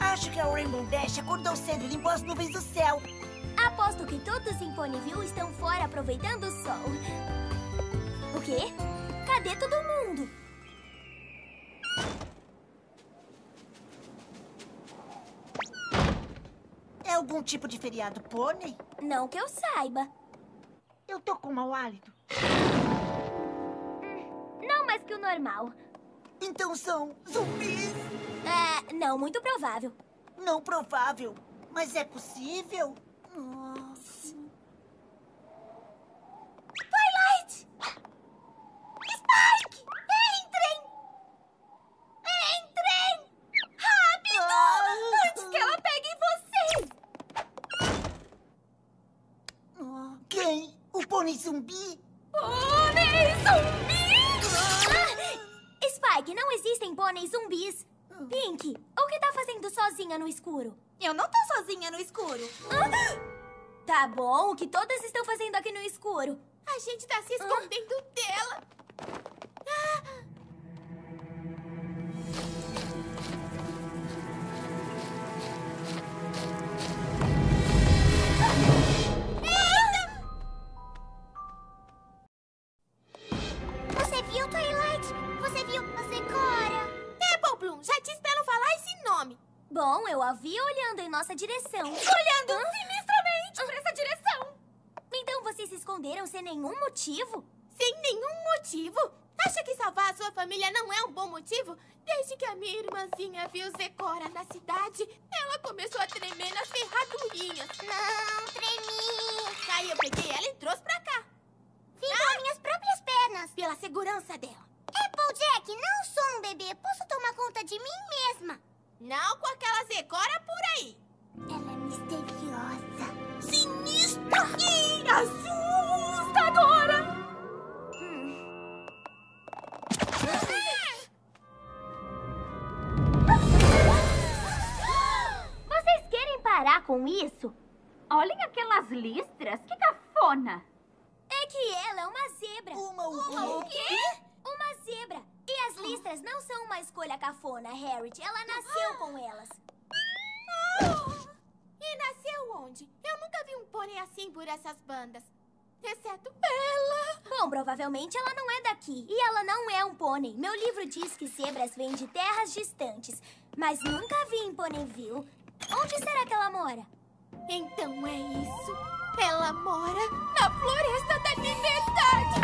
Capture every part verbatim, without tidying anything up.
Acho que a Rainbow Dash acordou cedo e limpou as nuvens do céu. Aposto que todos em Ponyville estão fora aproveitando o sol. O quê? Cadê todo mundo? É algum tipo de feriado pônei? Não que eu saiba. Eu tô com mau hálito. Não mais que o normal. Então são zumbis? É, não muito provável. Não provável, mas é possível? Nossa. Twilight! Spike! Entrem! Entrem! Rápido! Ah! Antes que ela pegue vocês! Ah, quem? O pônei zumbi? Pônei zumbi! Ah! Spike, não existem pôneis zumbis. Pink, o que tá fazendo sozinha no escuro? Eu não tô sozinha no escuro. Ah! Tá bom, o que todas estão fazendo aqui no escuro? A gente tá se escondendo ah. dela. Ah. Você viu, Twilight? Você viu a Zecora? Apple Bloom, já te espero falar esse nome. Bom, eu a vi olhando em nossa direção. Olhando Hã? sinistramente pra essa direção. Então vocês se esconderam sem nenhum motivo? Sem nenhum motivo? Acha que salvar a sua família não é um bom motivo? Desde que a minha irmãzinha viu Zecora na cidade, ela começou a tremer nas ferradurinhas. Não, tremi. Aí eu peguei ela e trouxe pra cá. Vim com minhas próprias pernas. Pela segurança dela. Applejack, não sou um bebê. Posso tomar conta de mim mesma. Não com aquela Zecora por aí. Ela é misteriosa. Sinistra e assustadora. Hum. Vocês querem parar com isso? Olhem aquelas listras, que cafona! É que ela é uma zebra. Uma o quê? O quê? Uma zebra. E as listras não são uma escolha cafona, Harriet. Ela nasceu com elas. Oh! E nasceu onde? Eu nunca vi um pônei assim por essas bandas. Exceto ela. Bom, provavelmente ela não é daqui. E ela não é um pônei. Meu livro diz que zebras vêm de terras distantes. Mas nunca vi em Ponyville. Onde será que ela mora? Então é isso. Ela mora na Floresta da Liberdade.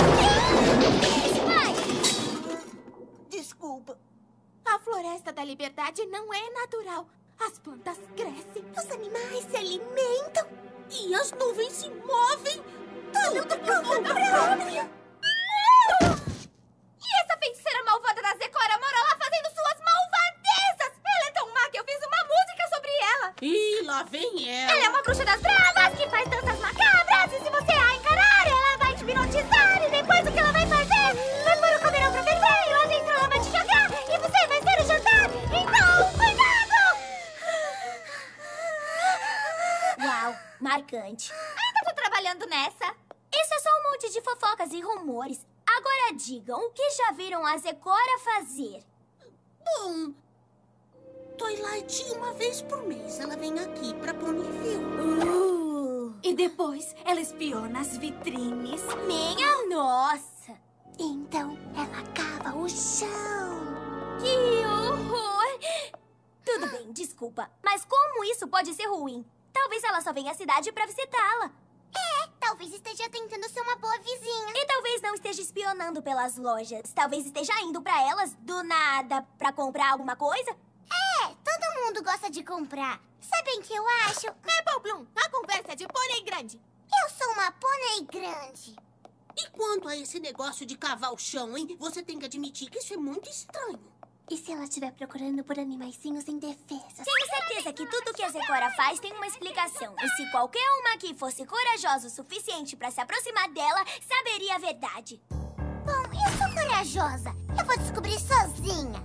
Spike! Desculpa. A Floresta da Liberdade não é natural. As plantas crescem, os animais se alimentam e as nuvens se movem. Tudo por conta própria. E essa feiticeira malvada da Zecora mora lá fazendo suas malvadezas. Ela é tão má que eu fiz uma música sobre ela. Ih, lá vem ela. Ela é uma bruxa das bravas que faz danças macabras. E se você a encarar, ela vai te hipnotizar. E depois o que ela vai fazer? Vai pôr o cadeirão pra ferver e lá dentro ela vai te jogar. E você vai ser o jantar. Então, cuidado! Uau, marcante. Ainda tô trabalhando nessa. Isso é só um monte de fofocas e rumores. Agora digam, o que já viram a Zecora fazer? Bom, Twilight, uma vez por mês, ela vem aqui pra Ponyville. Uh, E depois ela espiona as vitrines. minha nossa! Então ela cava o chão. Que horror! Tudo bem, desculpa. Mas como isso pode ser ruim? Talvez ela só venha à cidade pra visitá-la. É, talvez esteja tentando ser uma boa vizinha. E talvez não esteja espionando pelas lojas. Talvez esteja indo pra elas do nada pra comprar alguma coisa. É, todo mundo gosta de comprar. Sabem o que eu acho? Apple Bloom, a conversa é de pônei grande. Eu sou uma pônei grande. E quanto a esse negócio de cavar o chão, hein? Você tem que admitir que isso é muito estranho. E se ela estiver procurando por animaizinhos indefesos? Tenho certeza que tudo que a Zecora faz tem uma explicação. E se qualquer uma aqui fosse corajosa o suficiente pra se aproximar dela, saberia a verdade. Bom, eu sou corajosa. Eu vou descobrir sozinha.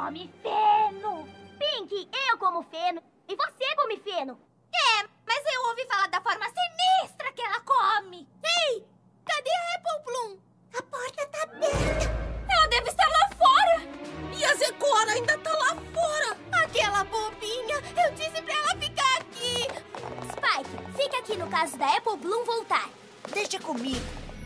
come feno. Pink, eu como feno e você come feno. É, mas eu ouvi falar da forma sinistra que ela come. Ei, cadê a Apple Bloom? A porta tá aberta. Ela deve estar lá fora. E a Zecora ainda tá lá fora. Aquela bobinha, eu disse pra ela ficar aqui. Spike, fica aqui no caso da Apple Bloom voltar. Deixa comigo.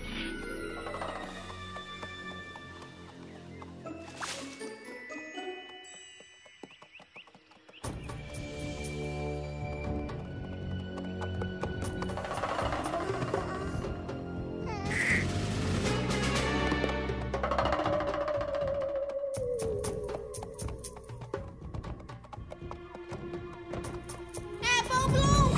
Apple Bloom!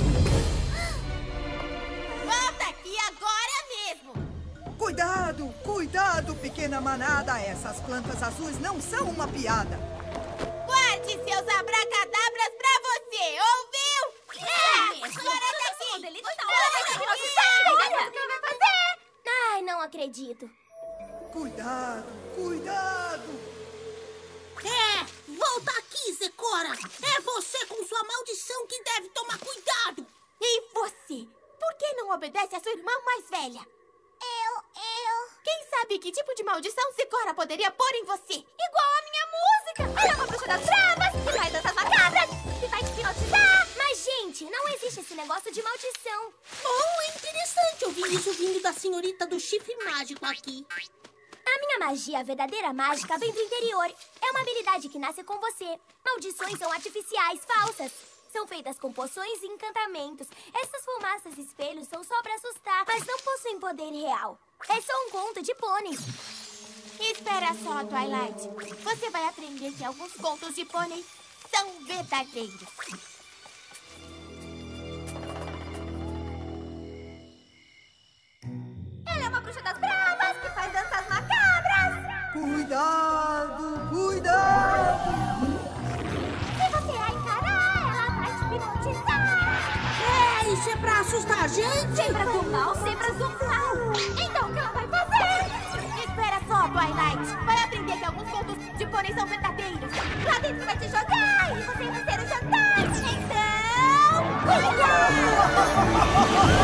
Volta aqui agora mesmo. Cuidado, cuidado, pequena manada. Essas plantas azuis não são uma piada. Guarde seus abracadabras pra você, ouviu? É! Agora daqui! Ele Agora tá daqui! Olha! O que ela vai fazer? Ai, não acredito. Cuidado, cuidado. É, volta aqui, Zecora. É você com sua maldição que deve tomar cuidado. E você? Por que não obedece a sua irmã mais velha? Eu, eu... Quem sabe que tipo de maldição Zecora poderia pôr em você? Igual a minha música! Ela é uma bruxa das bravas, que faz danças macabras, que vai te hipnotizar! Mas, gente, não existe esse negócio de maldição. Oh, é interessante ouvir isso vindo da senhorita do chifre mágico aqui. A minha magia, a verdadeira mágica, vem do interior. É uma habilidade que nasce com você. Maldições são artificiais, falsas. São feitas com poções e encantamentos. Essas fumaças e espelhos são só pra assustar, mas não possuem poder real. É só um conto de pôneis. Espera só, Twilight. Você vai aprender que alguns contos de pônei são verdadeiros. Ela é uma bruxa das bravas que faz danças macabras. Cuidado, cuidado. Se você a encarar, ela vai te hipnotizar. É, isso é pra assustar a gente? Sempre do mal, sempre do mal. Então, o que ela vai fazer? Espera só, Twilight. Vai aprender que alguns contos de pônei são verdadeiros. Lá dentro vai te jogar e você vai ter o jantar. Então, cuidado!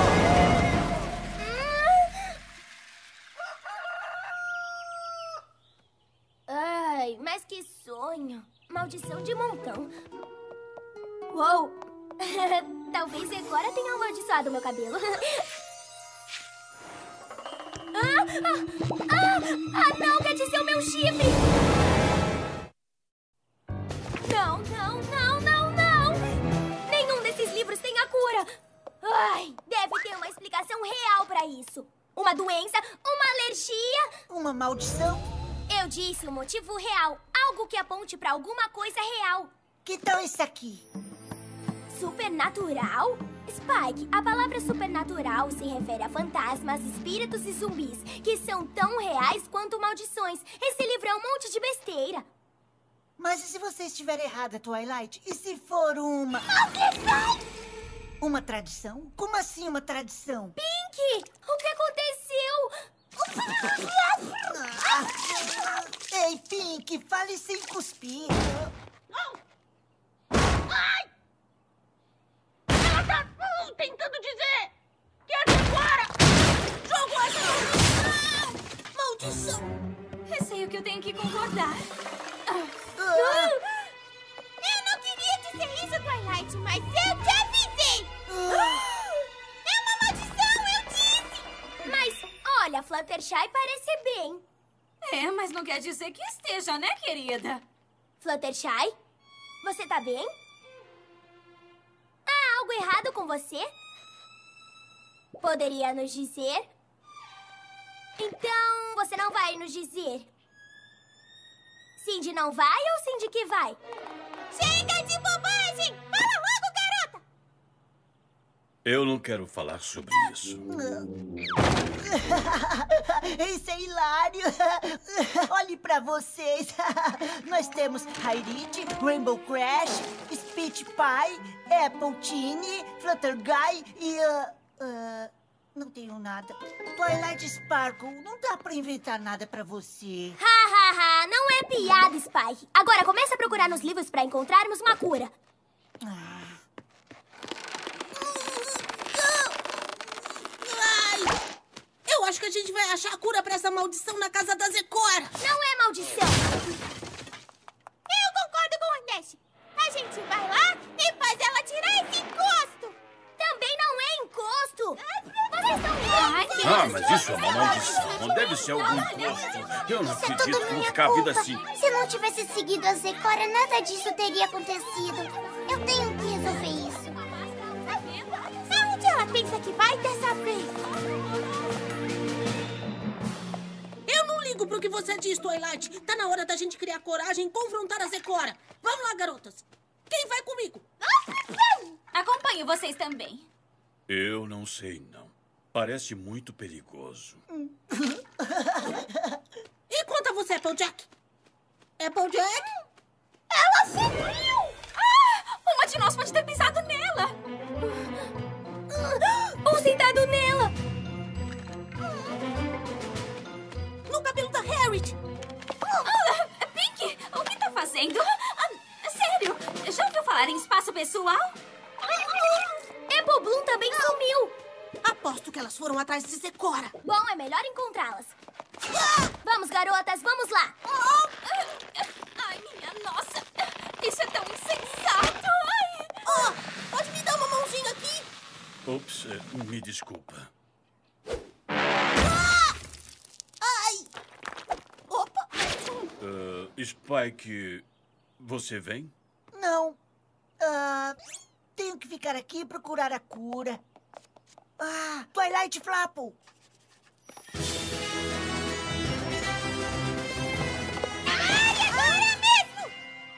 Ai, mas que sonho. Maldição de montão. Uou! Talvez agora tenha amaldiçoado meu cabelo. Ah, ah, ah, ah, não, quer dizer o meu chifre! Não, não, não, não, não! Nenhum desses livros tem a cura! Ai, deve ter uma explicação real pra isso. Uma doença, uma alergia... Uma maldição? Eu disse o motivo real. Algo que aponte pra alguma coisa real. Que tal isso aqui? Supernatural? Spike, a palavra supernatural se refere a fantasmas, espíritos e zumbis, que são tão reais quanto maldições. Esse livro é um monte de besteira. Mas e se você estiver errada, Twilight? E se for uma... Uma tradição? Como assim uma tradição? Pink, o que aconteceu? Ah, ei, Pink, fale sem cuspir. Ela tá uh, tentando dizer que a Zecora jogou essa maldição. Maldição. Receio que eu tenho que concordar. Ah, Eu não queria dizer isso, Twilight, mas eu te avisei! É uma maldição, eu disse! Mas, olha, Fluttershy parece bem. É, mas não quer dizer que esteja, né, querida? Fluttershy, você tá bem? Há algo errado com você? Poderia nos dizer? Então, você não vai nos dizer? Cindy não vai ou Cindy que vai? Chega de bobagem! Fala logo, garota! Eu não quero falar sobre isso. Isso é hilário. Olhe pra vocês. Nós temos Hyride, Rainbow Crash, Speech Pie, Apple Teeny, Flutterguy e... Uh, uh, Não tenho nada. Twilight Sparkle, não dá pra inventar nada pra você. Ha, ha, ha. Não é piada, Spike. Agora começa a procurar nos livros pra encontrarmos uma cura. Ah. Ai! Eu acho que a gente vai achar a cura pra essa maldição na casa da Zecora. Não é maldição. Eu concordo com o Ernest. A gente vai lá e faz ela tirar esse encosto. Também não é encosto. Vocês estão Ai, loucos. que Ah, mas isso é uma maldição. Não deve ser algum encosto. Eu não Isso é acredito tudo que vou minha ficar a vida culpa. assim. Se não tivesse seguido a Zecora, nada disso teria acontecido. Eu tenho que resolver isso. Aonde ela pensa que vai dessa vez? Eu não ligo pro que você diz, Twilight. Tá na hora da gente criar coragem e confrontar a Zecora. Vamos lá, garotas. Quem vai comigo? Acompanho vocês também. Eu não sei, não. Parece muito perigoso. E quanto a você, Applejack? Applejack? Ela sumiu! Ah, uma de nós pode ter pisado nela. Ou sentado nela. No cabelo da Harriet. Ah, Pink, o que tá fazendo? Ah, sério, já ouviu falar em espaço pessoal? Apple Bloom também sumiu. Aposto que elas foram atrás de Zecora. Bom, é melhor encontrá-las. Vamos, garotas, vamos lá. Ai, minha nossa, isso é tão insensato. Ai. Oh, pode me dar uma mãozinha aqui? Ups, eh, me desculpa. Ai! Opa! Uh, Spike, você vem? Não. Ah, tenho que ficar aqui e procurar a cura. Ah, Twilight Flapple. Ai, agora mesmo!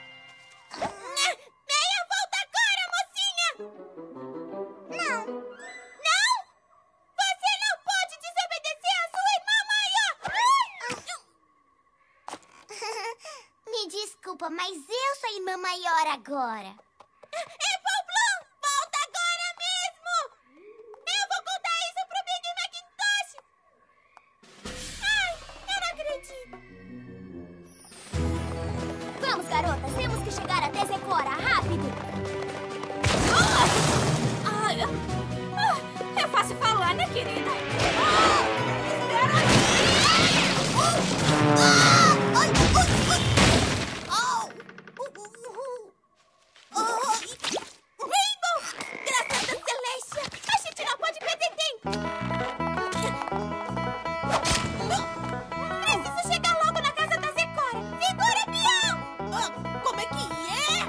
Meia volta agora, mocinha! Não. Não? Você não pode desobedecer a sua irmã maior! Me desculpa, mas eu sou a irmã maior agora. Apple Bloom, volta agora mesmo! Eu vou contar isso pro Big Macintosh! Ai, eu não acredito! Vamos, garotas, temos que chegar até Zecora, rápido. Ai, ah, é fácil falar, né, querida? Ah, espera Ai! Ai! Au! Ai! Rainbow! Graças a Celestia! A gente não pode perder tempo! Preciso chegar logo na casa da Zecora! Segura, peão! Ah, como é que é?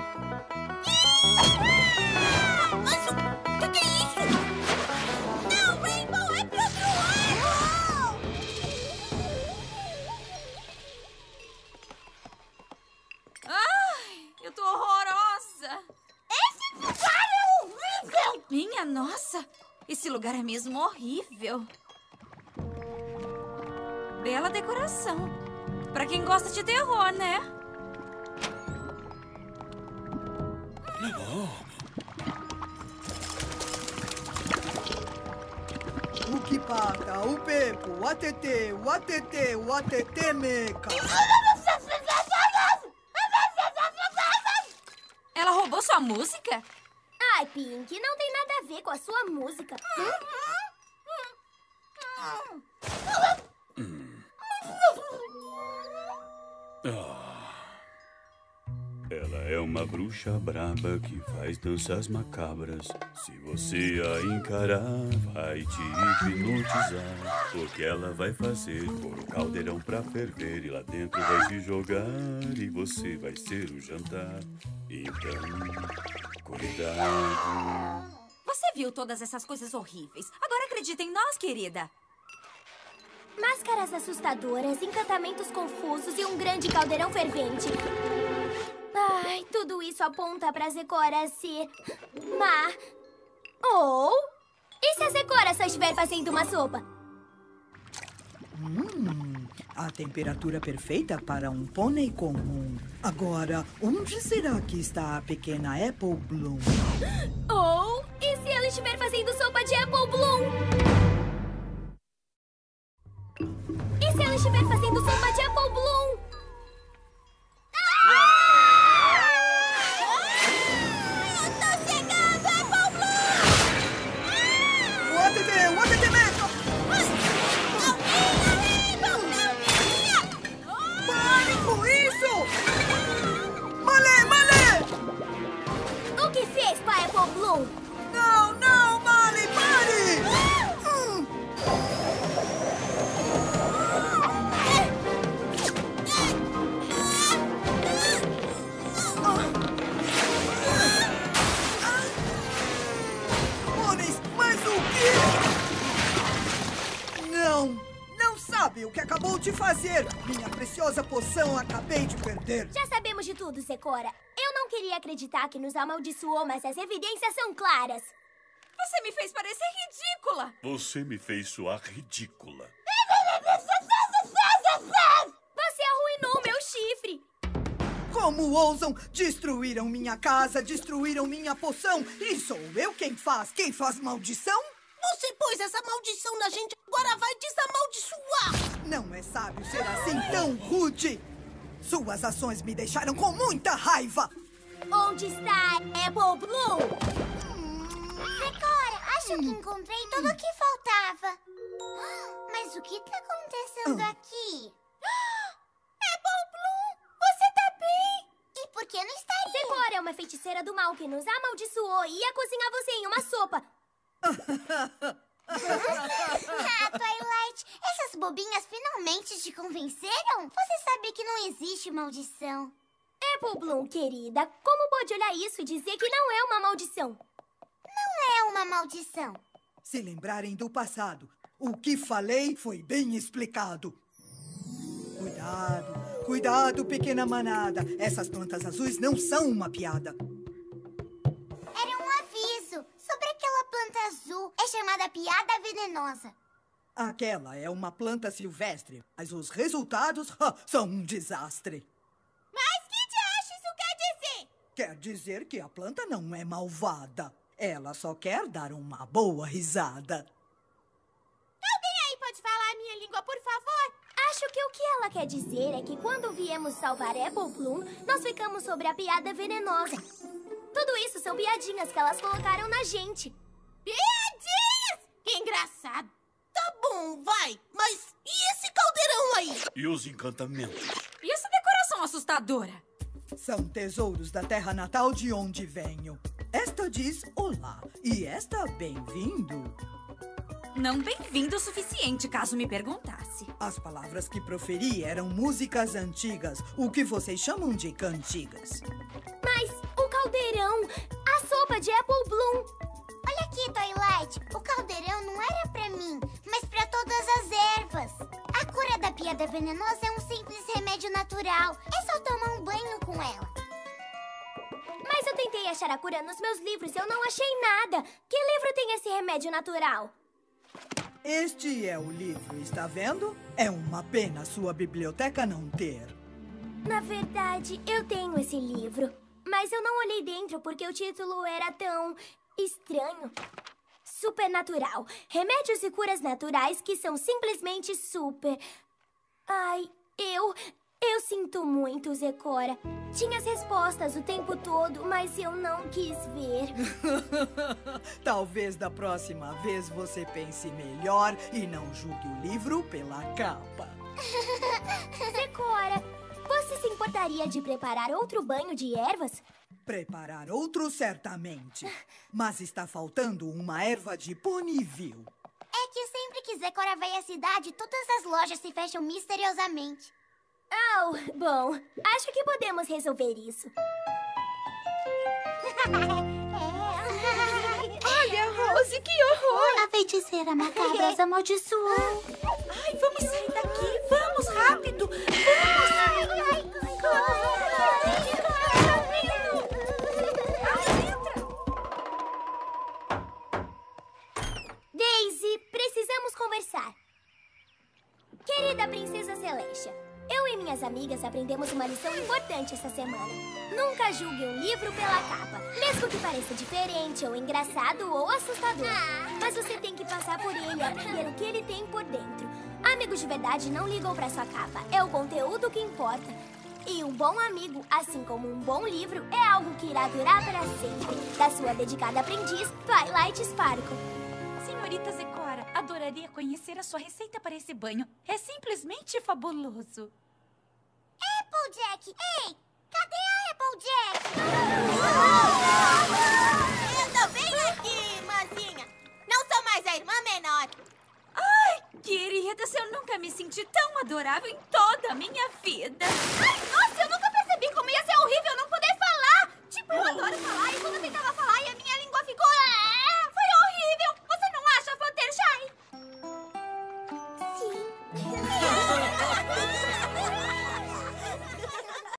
Mas o que, que é isso? Não, Rainbow! É pro outro lado! Ai, eu tô horrorosa. Esse lugar é horrível! Minha nossa, esse lugar é mesmo horrível. Bela decoração. Pra quem gosta de terror, né? O Kipata, o Pepo, o A T T, o A T T, o A T T Meca. Ela roubou sua música? Ai, Pink, não tem nada a ver com a sua música. Ah. Ela é uma bruxa braba que faz danças macabras. Se você a encarar, vai te hipnotizar. Porque ela vai fazer pôr o caldeirão pra ferver. E lá dentro vai se jogar e você vai ser o jantar. Então, cuidado. Você viu todas essas coisas horríveis. Agora acredita em nós, querida. Máscaras assustadoras, encantamentos confusos e um grande caldeirão fervente. Ai, tudo isso aponta pra Zecora ser má. Ou... E se a Zecora só estiver fazendo uma sopa? Hum, a temperatura perfeita para um pônei comum. Agora, onde será que está a pequena Apple Bloom? Ou... E se ela estiver fazendo sopa de Apple Bloom? E se ela estiver fazendo sopa de Apple Bloom? Eu tô chegando, Apple Bloom! What the hell? What the hell? Pare com isso! Malê, Malê! O que fez, pai Apple Bloom? Não, não, Malê, pare! Hum. Pôneis, mas o quê? Não, não sabe o que acabou de fazer. Minha preciosa poção acabei de perder. Já sabemos de tudo, Zecora. Eu não queria acreditar que nos amaldiçoou, mas as evidências são claras. Você me fez parecer ridícula. Você me fez soar ridícula. Você arruinou meu chifre. Como ousam? Destruíram minha casa, destruíram minha poção. E sou eu quem faz? Quem faz maldição? Você pôs essa maldição na gente, agora vai desamaldiçoar! Não é sábio ser assim tão rude. Suas ações me deixaram com muita raiva. Onde está Apple Bloom? Zecora, acho que encontrei tudo o que faltava. Mas o que tá acontecendo aqui? Apple Bloom, você tá bem? E por que não estaria? Zecora é uma feiticeira do mal que nos amaldiçoou e ia cozinhar você em uma sopa. Ah, Twilight, essas bobinhas finalmente te convenceram? Você sabe que não existe maldição. Apple Bloom, querida, como pode olhar isso e dizer que não é uma maldição? Não é uma maldição. Se lembrarem do passado, o que falei foi bem explicado. Cuidado, cuidado, pequena manada. Essas plantas azuis não são uma piada. Era um aviso sobre aquela planta azul. É chamada piada venenosa. Aquela é uma planta silvestre, mas os resultados ha, são um desastre. Mas que diacho isso quer dizer? Quer dizer que a planta não é malvada. Ela só quer dar uma boa risada. Alguém aí pode falar a minha língua, por favor? Acho que o que ela quer dizer é que quando viemos salvar Apple Bloom, nós ficamos sobre a piada venenosa. Tudo isso são piadinhas que elas colocaram na gente. Piadinhas? Que engraçado. Tá bom, vai. Mas e esse caldeirão aí? E os encantamentos? E essa decoração assustadora? São tesouros da terra natal de onde venho. Esta diz olá e esta bem-vindo. Não bem-vindo o suficiente, caso me perguntasse. As palavras que proferi eram músicas antigas, o que vocês chamam de cantigas. Mas o caldeirão, a sopa de Apple Bloom. Olha aqui, Twilight. O caldeirão não era pra mim, mas pra todas as ervas. A cura da piada venenosa é um simples remédio natural. É só tomar um banho com ela. Mas eu tentei achar a cura nos meus livros e eu não achei nada. Que livro tem esse remédio natural? Este é o livro, está vendo? É uma pena sua biblioteca não ter. Na verdade, eu tenho esse livro. Mas eu não olhei dentro porque o título era tão estranho. Supernatural. Remédios e curas naturais que são simplesmente super. Ai, eu... Eu sinto muito, Zecora. Tinha as respostas o tempo todo, mas eu não quis ver. Talvez da próxima vez você pense melhor e não julgue o livro pela capa. Zecora, você se importaria de preparar outro banho de ervas? Preparar outro, certamente. Mas está faltando uma erva de Ponyville. É que sempre que Zecora vai à cidade, todas as lojas se fecham misteriosamente. Oh, bom, acho que podemos resolver isso. Olha, Rose, que horror! A feiticeira macabra os amaldiçoou. Ai, vamos sair daqui! Vamos, rápido! Daisy, precisamos conversar. Querida Princesa Celestia, eu e minhas amigas aprendemos uma lição importante essa semana. Nunca julgue um livro pela capa, mesmo que pareça diferente, ou engraçado, ou assustador. Mas você tem que passar por ele e aprender o que ele tem por dentro. Amigos de verdade não ligam pra sua capa. É o conteúdo que importa. E um bom amigo, assim como um bom livro, é algo que irá durar para sempre. Da sua dedicada aprendiz, Twilight Sparkle. Senhorita Zecora, adoraria conhecer a sua receita para esse banho. É simplesmente fabuloso. Applejack! Ei, cadê a Applejack? Eu tô bem aqui, irmãzinha. Não sou mais a irmã menor. Ai, queridas, eu nunca me senti tão adorável em toda a minha vida. Ai, nossa, eu nunca